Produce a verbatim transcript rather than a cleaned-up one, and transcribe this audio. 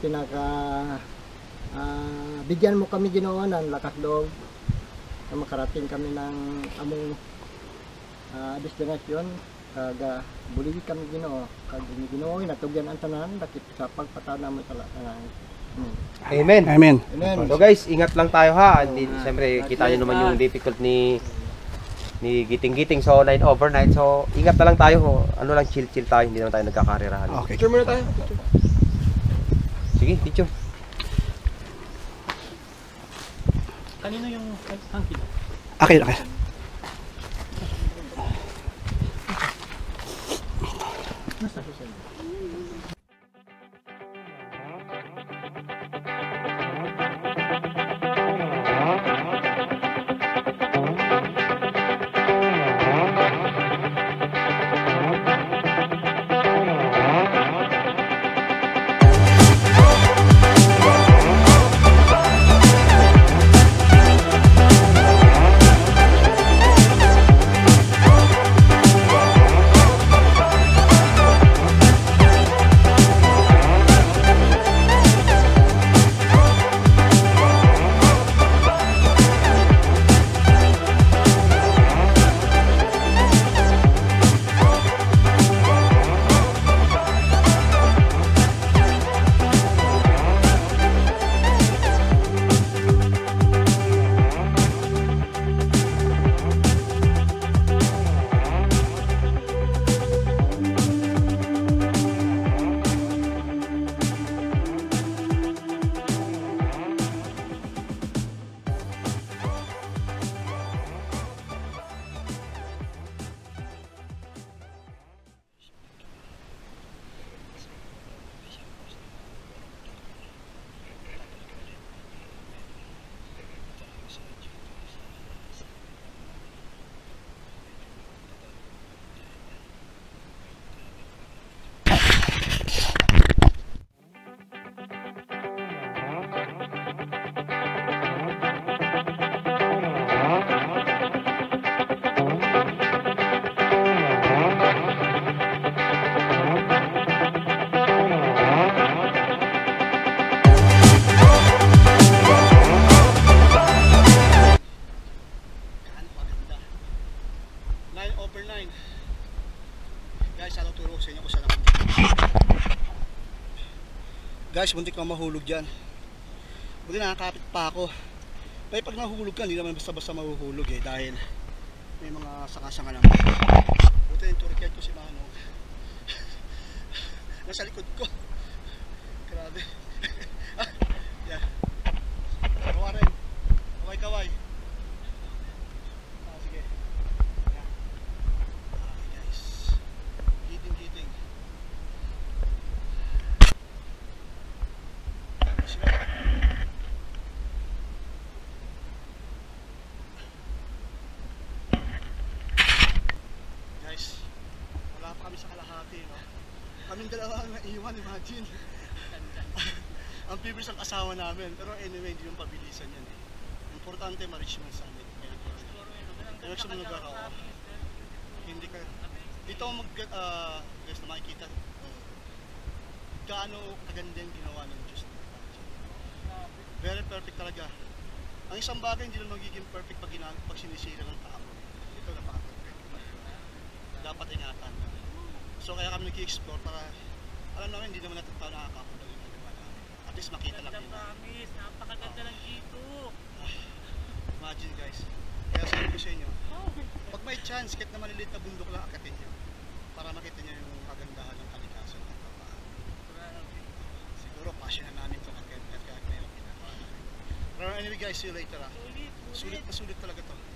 pinaka uh, bigyan mo kami Ginoo ng lakas loob na makarating kami ng among uh, destinasyon kaga buligi kami Ginoo kag Ginoo natugyan ang tanan dakit sa pagpatana mo sa tanan. Hmm. Amen. Amen. Amen. So guys, ingat lang tayo ha. Hindi, siyempre kita niyo naman yung difficult ni ni Guiting Guiting so night overnight. So ingat na lang tayo ho. Ano lang chill chill tayo, hindi naman tayo nagkakarirahan. Okay. Picture muna tayo. Picture. Sige, picture. Kanino yung angkin? Okay, okay. Nasa siya? Guys, muntik na mahulog dyan. Buti nakakapit pa ako. Pero pag nahulog ka, hindi naman basta-basta mahuhulog eh. Dahil may mga saka-sanga naman. Buti yung turkiyad ko si Manong. Nasa likod ko. Grabe. Yan. Kawa rin. Kaway-kaway. Ah, sige. Yan. Okay guys. Guiting Guiting. Guys, wala pa kami sa kalahati, no? Kaming dalawa ang naiwan, imagine. Ang bibis ang asawa namin, pero anyway, hindi yung pabilisan yan eh. Importante ma-reach mo sa amin. Kaya sa mga lugar ako, hindi ka, dito ako mag, uh, guys na makikita, uh, gaano kaganda yung ginawa ng Diyos. Very perfect talaga. Ang isang bagay hindi naman magiging perfect pag, pag sinisira ng tao. Ito napaka-perfect. Dapat ingatan. So kaya kami nag-i-explore para alam namin hindi naman natin tao nakakapunta yung ginagawa namin. At least makita lang nila. Promise, napakaganda lang dito. Imagine guys. Kaya sabi ko sa inyo, pag may chance, kahit na maliliit na bundok lang akatin nyo para makita nyo yung kagandahan ng kalikasan at kapaan. Siguro passion na namin ito at kaya kaya ginagawa namin. Pero anyway guys, see you later ah. Sulit na sulit talaga to.